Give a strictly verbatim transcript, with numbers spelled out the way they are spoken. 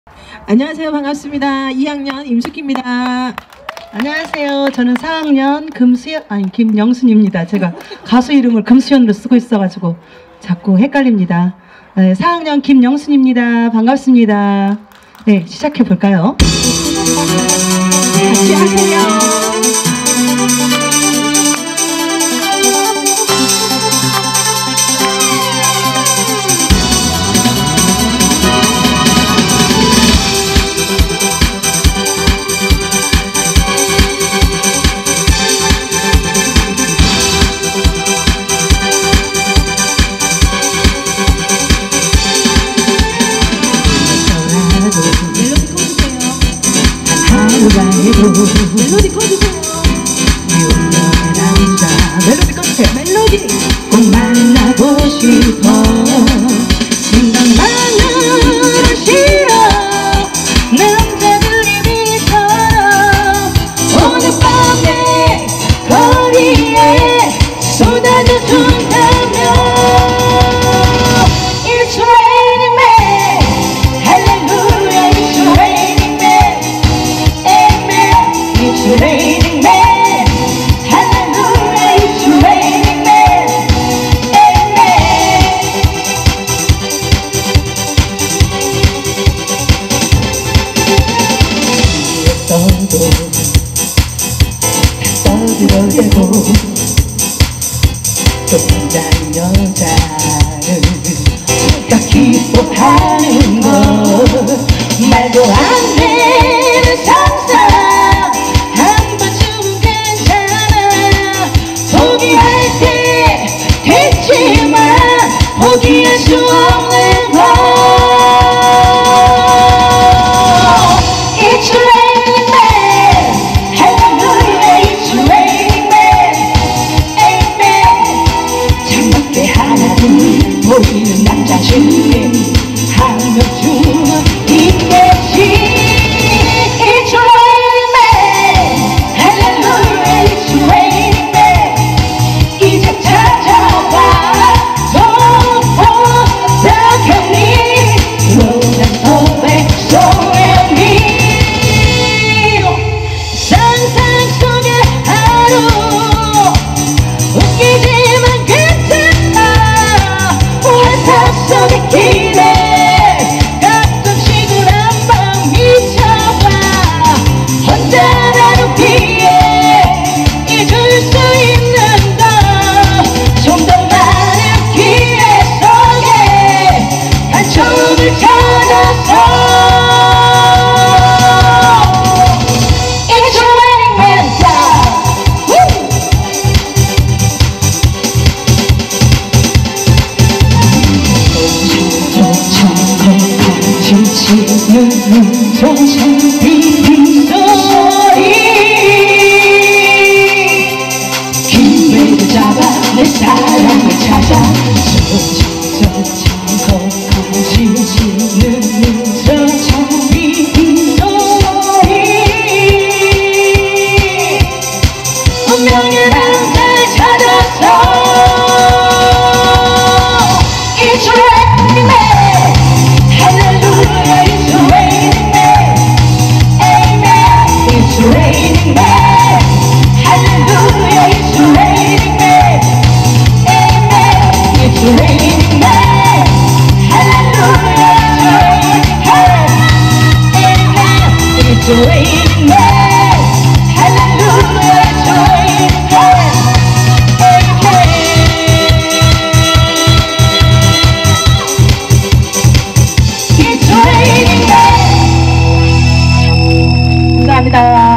안녕하세요. 반갑습니다. 이 학년 임숙희입니다. 안녕하세요. 저는 사 학년 금수연, 아니 김영순입니다. 제가 가수 이름을 금수연으로 쓰고 있어가지고 자꾸 헷갈립니다. 네, 사 학년 김영순입니다. 반갑습니다. 네, 시작해 볼까요? 같이 하세요. 멜로디 꺼주세요. 미운년의 남자 멜로디 꺼주세요. 멜로디 꼭 만나고 싶어. 생각만으로 싫어. 남자들이 미쳐요. 오늘 밤에 거리에 쏟아져준다면 It's raining man. Hallelujah. It's raining man. Amen. It's raining man. Hallelujah. It's raining man. Amen. 떠도 떠들어대고 또 혼자인 여자를 다 기뻐하는 것 말도 안 되는 상상 한 번쯤은 괜찮아. 포기할 때 됐지만 포기할 수 없는 것. It's raining man. Hallelujah. It's raining man. Amen. 창밖에 하나 둘 보이는 남자 중에 한 명쯤은 있겠지. It's raining man. Hallelujah. It's raining man. 이제 찾아와 더 부탁하니 너란 소백 소리니 상상 속의 하루 웃기지만 괜찮아. 환상 속의 기대 가끔씩은 한방 미쳐봐. 혼자라도 피해 잊을 수 있는 것 좀 더 많은 기회 속에 단초를 찾아서 It's raining man down. Woo! 지치는 눈동자 비비 소리 기회를 잡아 내 사랑을 찾아 점점 지치는 눈동자 비비 소리 운명의 남자를 찾아서 It's raining man. Hallelujah. It's raining man. Amen. It's raining man. Hallelujah. It's raining man. Amen. It's raining man. Hallelujah. It's raining man. Amen. It's raining man. Hallelujah. It's raining man. It's raining man. 감사합니다.